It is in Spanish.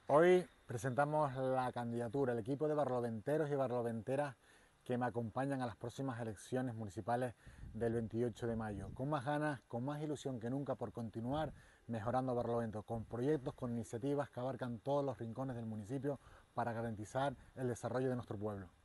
Hoy presentamos la candidatura, el equipo de barloventeros y barloventeras que me acompañan a las próximas elecciones municipales del 28 de mayo. Con más ganas, con más ilusión que nunca por continuar mejorando Barlovento, con proyectos, con iniciativas que abarcan todos los rincones del municipio para garantizar el desarrollo de nuestro pueblo.